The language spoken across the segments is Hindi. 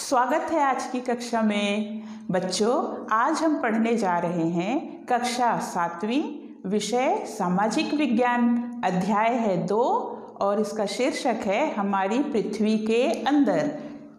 स्वागत है आज की कक्षा में। बच्चों, आज हम पढ़ने जा रहे हैं कक्षा 7वीं, विषय सामाजिक विज्ञान, अध्याय है 2 और इसका शीर्षक है हमारी पृथ्वी के अंदर,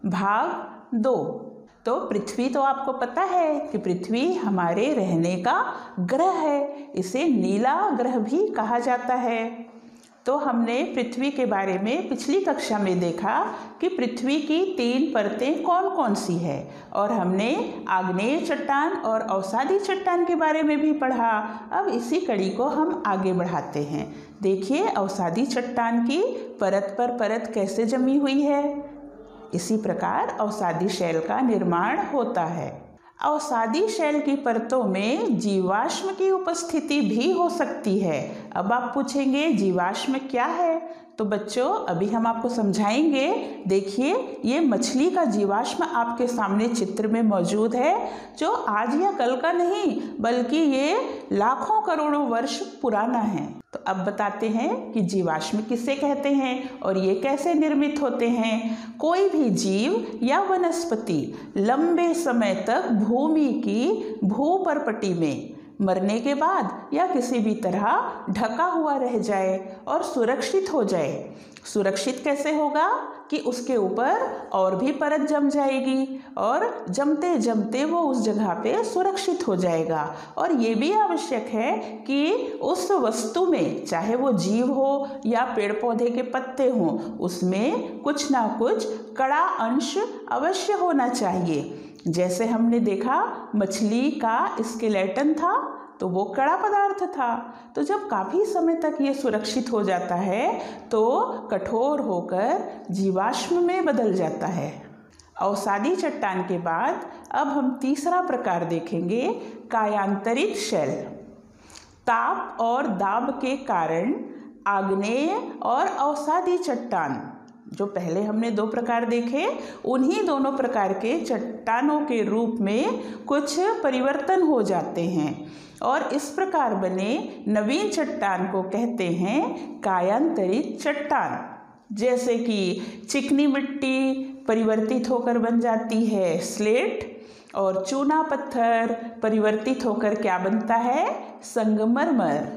भाग 2। तो पृथ्वी तो आपको पता है कि पृथ्वी हमारे रहने का ग्रह है, इसे नीला ग्रह भी कहा जाता है। तो हमने पृथ्वी के बारे में पिछली कक्षा में देखा कि पृथ्वी की 3 परतें कौन कौन सी है और हमने आग्नेय चट्टान और अवसादी चट्टान के बारे में भी पढ़ा। अब इसी कड़ी को हम आगे बढ़ाते हैं। देखिए अवसादी चट्टान की परत पर परत कैसे जमी हुई है। इसी प्रकार अवसादी शैल का निर्माण होता है। अवसादी शैल की परतों में जीवाश्म की उपस्थिति भी हो सकती है। अब आप पूछेंगे जीवाश्म क्या है, तो बच्चों अभी हम आपको समझाएंगे। देखिए ये मछली का जीवाश्म आपके सामने चित्र में मौजूद है, जो आज या कल का नहीं बल्कि ये लाखों करोड़ों वर्ष पुराना है। तो अब बताते हैं कि जीवाश्म किसे कहते हैं और ये कैसे निर्मित होते हैं। कोई भी जीव या वनस्पति लंबे समय तक भूमि की भूपर्पटी में मरने के बाद या किसी भी तरह ढका हुआ रह जाए और सुरक्षित हो जाए। सुरक्षित कैसे होगा कि उसके ऊपर और भी परत जम जाएगी और जमते जमते वो उस जगह पे सुरक्षित हो जाएगा। और ये भी आवश्यक है कि उस वस्तु में, चाहे वो जीव हो या पेड़ पौधे के पत्ते हों, उसमें कुछ ना कुछ कड़ा अंश अवश्य होना चाहिए। जैसे हमने देखा मछली का स्केलेटन था तो वो कड़ा पदार्थ था, तो जब काफ़ी समय तक ये सुरक्षित हो जाता है तो कठोर होकर जीवाश्म में बदल जाता है। अवसादी चट्टान के बाद अब हम तीसरा प्रकार देखेंगे, कायांतरित शैल। ताप और दाब के कारण आग्नेय और अवसादी चट्टान, जो पहले हमने 2 प्रकार देखे, उन्हीं दोनों प्रकार के चट्टानों के रूप में कुछ परिवर्तन हो जाते हैं और इस प्रकार बने नवीन चट्टान को कहते हैं कायांतरित चट्टान। जैसे कि चिकनी मिट्टी परिवर्तित होकर बन जाती है स्लेट, और चूना पत्थर परिवर्तित होकर क्या बनता है, संगमरमर।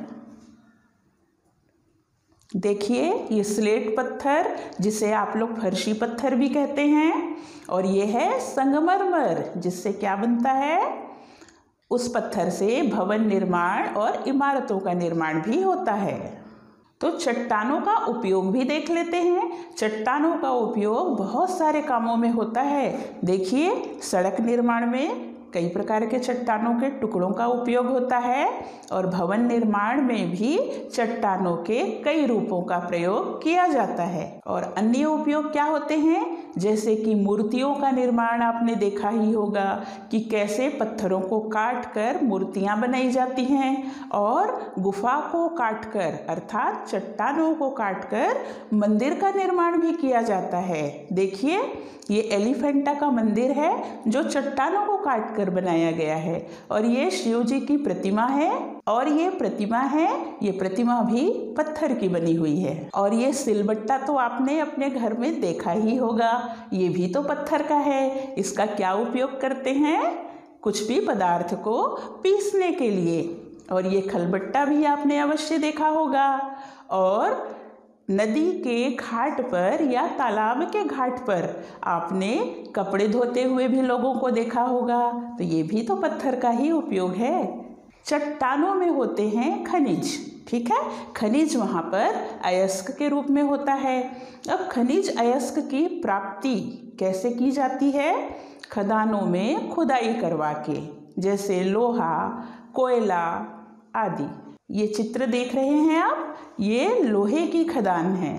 देखिए ये स्लेट पत्थर, जिसे आप लोग फर्शी पत्थर भी कहते हैं, और ये है संगमरमर, जिससे क्या बनता है, उस पत्थर से भवन निर्माण और इमारतों का निर्माण भी होता है। तो चट्टानों का उपयोग भी देख लेते हैं। चट्टानों का उपयोग बहुत सारे कामों में होता है। देखिए सड़क निर्माण में कई प्रकार के चट्टानों के टुकड़ों का उपयोग होता है और भवन निर्माण में भी चट्टानों के कई रूपों का प्रयोग किया जाता है। और अन्य उपयोग क्या होते हैं, जैसे कि मूर्तियों का निर्माण आपने देखा ही होगा कि कैसे पत्थरों को काट कर मूर्तियां बनाई जाती हैं, और गुफा को काटकर अर्थात चट्टानों को काटकर मंदिर का निर्माण भी किया जाता है। देखिए ये एलिफेंटा का मंदिर है जो चट्टानों को काटकर बनाया गया है, और ये शिव जी की प्रतिमा है, और ये प्रतिमा भी पत्थर की बनी हुई है। और ये सिलबट्टा तो आपने अपने घर में देखा ही होगा, ये भी तो पत्थर का है। इसका क्या उपयोग करते हैं, कुछ भी पदार्थ को पीसने के लिए। और ये खलबट्टा भी आपने अवश्य देखा होगा। और नदी के घाट पर या तालाब के घाट पर आपने कपड़े धोते हुए भी लोगों को देखा होगा, तो ये भी तो पत्थर का ही उपयोग है। चट्टानों में होते हैं खनिज, ठीक है, खनिज वहाँ पर अयस्क के रूप में होता है। अब खनिज अयस्क की प्राप्ति कैसे की जाती है, खदानों में खुदाई करवा के, जैसे लोहा, कोयला आदि। ये चित्र देख रहे हैं आप, ये लोहे की खदान है।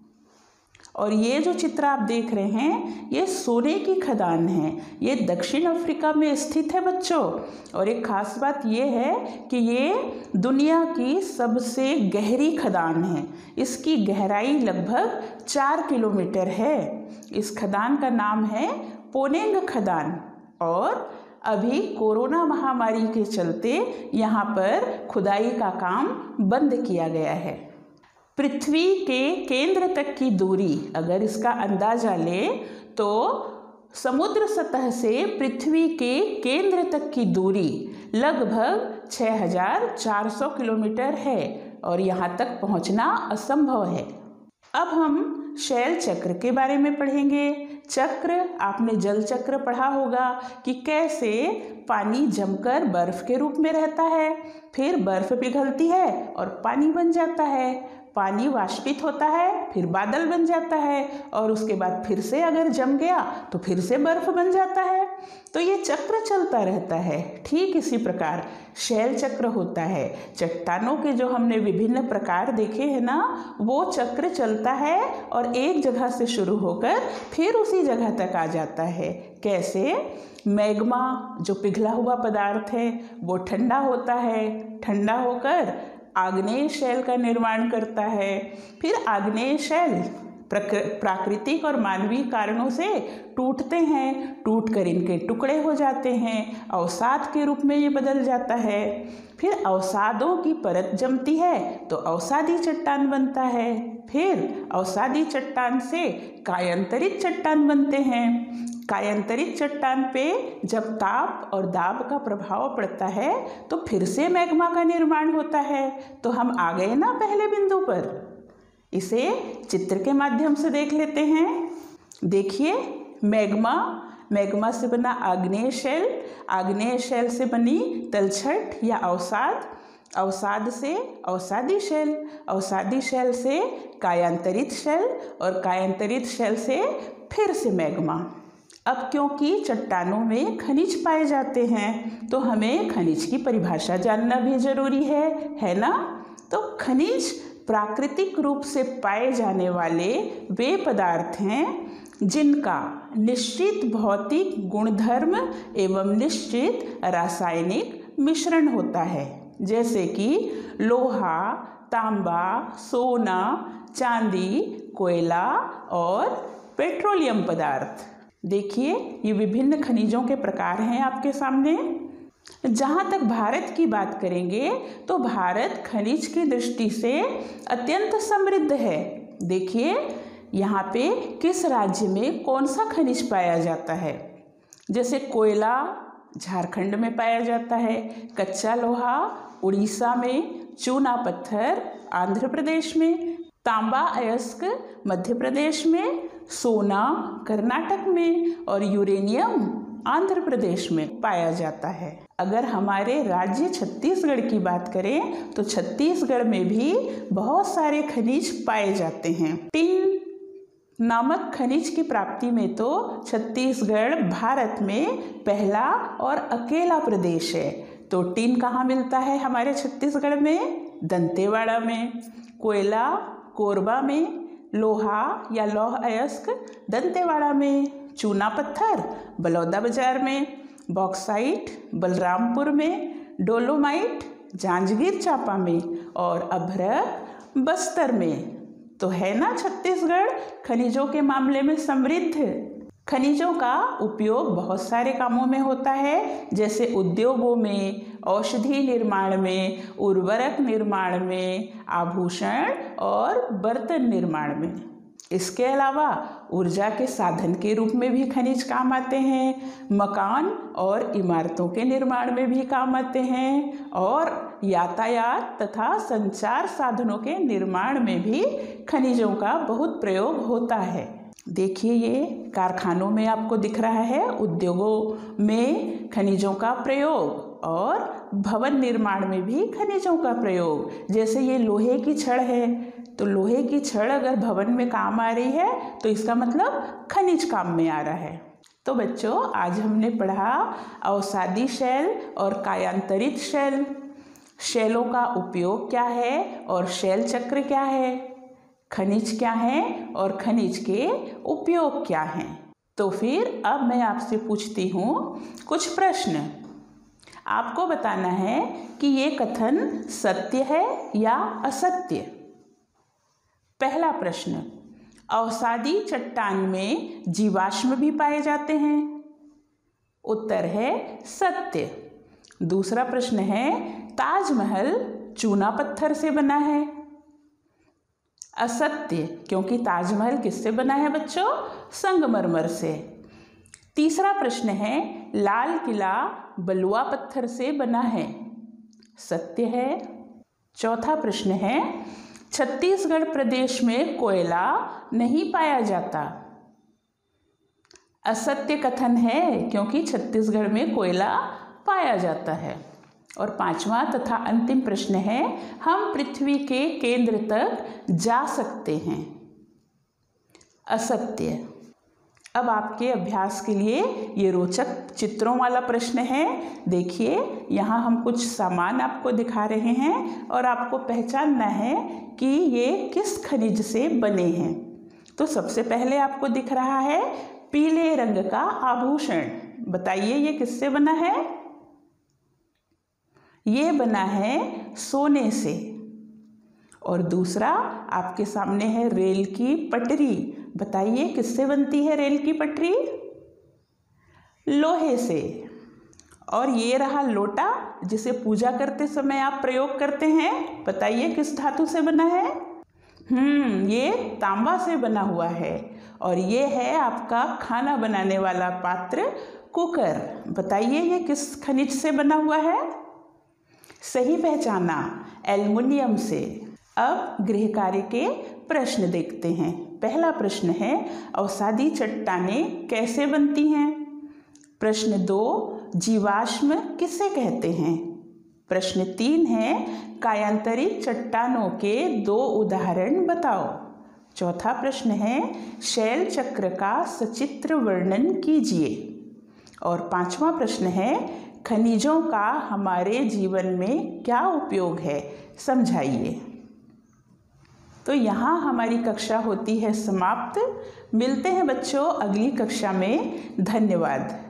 और ये जो चित्र आप देख रहे हैं ये सोने की खदान है। ये दक्षिण अफ्रीका में स्थित है बच्चों। और एक खास बात ये है कि ये दुनिया की सबसे गहरी खदान है। इसकी गहराई लगभग 4 किलोमीटर है। इस खदान का नाम है पोनेंग खदान। और अभी कोरोना महामारी के चलते यहाँ पर खुदाई का काम बंद किया गया है। पृथ्वी के केंद्र तक की दूरी अगर इसका अंदाजा लें तो समुद्र सतह से पृथ्वी के केंद्र तक की दूरी लगभग 6400 किलोमीटर है और यहाँ तक पहुँचना असंभव है। अब हम शैल चक्र के बारे में पढ़ेंगे। चक्र, आपने जल चक्र पढ़ा होगा कि कैसे पानी जमकर बर्फ के रूप में रहता है, फिर बर्फ पिघलती है और पानी बन जाता है, पानी वाष्पित होता है, फिर बादल बन जाता है और उसके बाद फिर से अगर जम गया तो फिर से बर्फ बन जाता है। तो ये चक्र चलता रहता है। ठीक इसी प्रकार शैल चक्र होता है। चट्टानों के जो हमने विभिन्न प्रकार देखे हैं ना, वो चक्र चलता है और एक जगह से शुरू होकर फिर उसी जगह तक आ जाता है। कैसे? मैग्मा जो पिघला हुआ पदार्थ है वो ठंडा होता है, ठंडा होकर आग्नेय शैल का निर्माण करता है। फिर आग्नेय शैल प्राकृतिक और मानवीय कारणों से टूटते हैं, टूटकर इनके टुकड़े हो जाते हैं, अवसाद के रूप में ये बदल जाता है। फिर अवसादों की परत जमती है तो अवसादी चट्टान बनता है। फिर अवसादी चट्टान से कायांतरित चट्टान बनते हैं। कायांतरित चट्टान पे जब ताप और दाब का प्रभाव पड़ता है तो फिर से मैग्मा का निर्माण होता है। तो हम आ गए ना पहले बिंदु पर। इसे चित्र के माध्यम से देख लेते हैं। देखिए, मैग्मा से बना आग्नेय शैल, आग्नेय शैल से बनी तलछट या अवसाद, अवसाद से अवसादी शैल, अवसादी शैल से कायांतरित शैल और कायांतरित शैल से फिर से मैग्मा। अब क्योंकि चट्टानों में खनिज पाए जाते हैं तो हमें खनिज की परिभाषा जानना भी जरूरी है ना? तो खनिज प्राकृतिक रूप से पाए जाने वाले वे पदार्थ हैं जिनका निश्चित भौतिक गुणधर्म एवं निश्चित रासायनिक मिश्रण होता है, जैसे कि लोहा, तांबा, सोना, चांदी, कोयला और पेट्रोलियम पदार्थ। देखिए, ये विभिन्न खनिजों के प्रकार हैं आपके सामने। जहाँ तक भारत की बात करेंगे तो भारत खनिज की दृष्टि से अत्यंत समृद्ध है। देखिए, यहाँ पे किस राज्य में कौन सा खनिज पाया जाता है। जैसे कोयला झारखंड में पाया जाता है, कच्चा लोहा उड़ीसा में, चूना पत्थर आंध्र प्रदेश में, तांबा अयस्क मध्य प्रदेश में, सोना कर्नाटक में और यूरेनियम आंध्र प्रदेश में पाया जाता है। अगर हमारे राज्य छत्तीसगढ़ की बात करें तो छत्तीसगढ़ में भी बहुत सारे खनिज पाए जाते हैं। टिन नामक खनिज की प्राप्ति में तो छत्तीसगढ़ भारत में पहला और अकेला प्रदेश है। तो टिन कहाँ मिलता है हमारे छत्तीसगढ़ में? दंतेवाड़ा में। कोयला कोरबा में, लोहा या लौह अयस्क दंतेवाड़ा में, चूना पत्थर बलौदाबाजार में, बॉक्साइट बलरामपुर में, डोलोमाइट जांजगीर चांपा में और अभ्रक बस्तर में। तो है ना छत्तीसगढ़ खनिजों के मामले में समृद्ध। खनिजों का उपयोग बहुत सारे कामों में होता है, जैसे उद्योगों में, औषधि निर्माण में, उर्वरक निर्माण में, आभूषण और बर्तन निर्माण में। इसके अलावा ऊर्जा के साधन के रूप में भी खनिज काम आते हैं, मकान और इमारतों के निर्माण में भी काम आते हैं और यातायात तथा संचार साधनों के निर्माण में भी खनिजों का बहुत प्रयोग होता है। देखिए, ये कारखानों में आपको दिख रहा है, उद्योगों में खनिजों का प्रयोग और भवन निर्माण में भी खनिजों का प्रयोग। जैसे ये लोहे की छड़ है, तो लोहे की छड़ अगर भवन में काम आ रही है तो इसका मतलब खनिज काम में आ रहा है। तो बच्चों, आज हमने पढ़ा अवसादी शैल और कायांतरित शैल, शैलों का उपयोग क्या है और शैल चक्र क्या है, खनिज क्या है और खनिज के उपयोग क्या हैं। तो फिर अब मैं आपसे पूछती हूँ कुछ प्रश्न। आपको बताना है कि ये कथन सत्य है या असत्य। पहला प्रश्न, अवसादी चट्टान में जीवाश्म भी पाए जाते हैं। उत्तर है सत्य। दूसरा प्रश्न है, ताजमहल चूना पत्थर से बना है। असत्य, क्योंकि ताजमहल किससे बना है बच्चों? संगमरमर से। तीसरा प्रश्न है, लाल किला बलुआ पत्थर से बना है, सत्य है। चौथा प्रश्न है, छत्तीसगढ़ प्रदेश में कोयला नहीं पाया जाता, असत्य कथन है क्योंकि छत्तीसगढ़ में कोयला पाया जाता है। और पांचवा तथा अंतिम प्रश्न है, हम पृथ्वी के केंद्र तक जा सकते हैं, असत्य। अब आपके अभ्यास के लिए ये रोचक चित्रों वाला प्रश्न है। देखिए, यहाँ हम कुछ सामान आपको दिखा रहे हैं और आपको पहचानना है कि ये किस खनिज से बने हैं। तो सबसे पहले आपको दिख रहा है पीले रंग का आभूषण, बताइए ये किससे बना है? ये बना है सोने से। और दूसरा आपके सामने है रेल की पटरी, बताइए किससे बनती है रेल की पटरी? लोहे से। और ये रहा लोटा जिसे पूजा करते समय आप प्रयोग करते हैं, बताइए किस धातु से बना है? ये तांबा से बना हुआ है। और ये है आपका खाना बनाने वाला पात्र कुकर, बताइए ये किस खनिज से बना हुआ है? सही पहचाना, एल्युमिनियम से। अब गृह कार्य के प्रश्न देखते हैं। पहला प्रश्न है, अवसादी चट्टानें कैसे बनती हैं? प्रश्न 2, जीवाश्म किसे कहते हैं? प्रश्न 3 है, कायांतरित चट्टानों के 2 उदाहरण बताओ। चौथा प्रश्न है, शैल चक्र का सचित्र वर्णन कीजिए। और पांचवा प्रश्न है, खनिजों का हमारे जीवन में क्या उपयोग है, समझाइए। तो यहाँ हमारी कक्षा होती है समाप्त। मिलते हैं बच्चों अगली कक्षा में। धन्यवाद।